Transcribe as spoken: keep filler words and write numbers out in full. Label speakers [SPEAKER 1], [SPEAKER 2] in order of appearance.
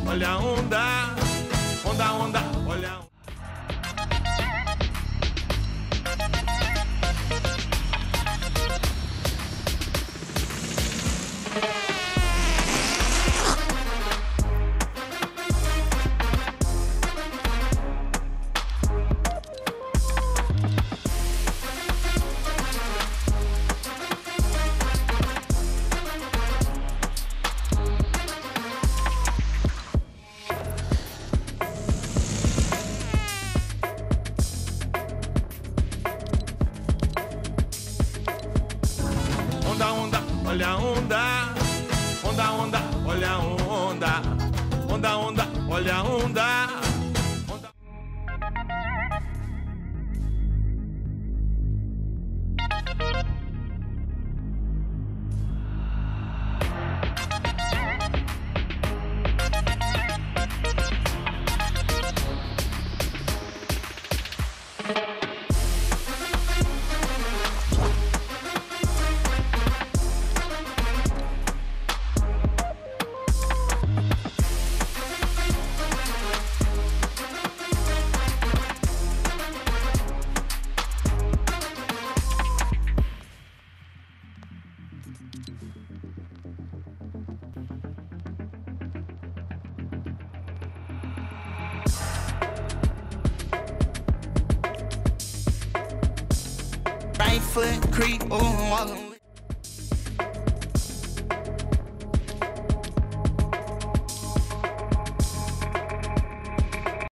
[SPEAKER 1] olha a onda, onda, onda, olha a onda. Onda, onda, olha a onda, onda, onda, olha a onda, onda, onda, olha a onda, onda.
[SPEAKER 2] Right foot creep, ooh, walking.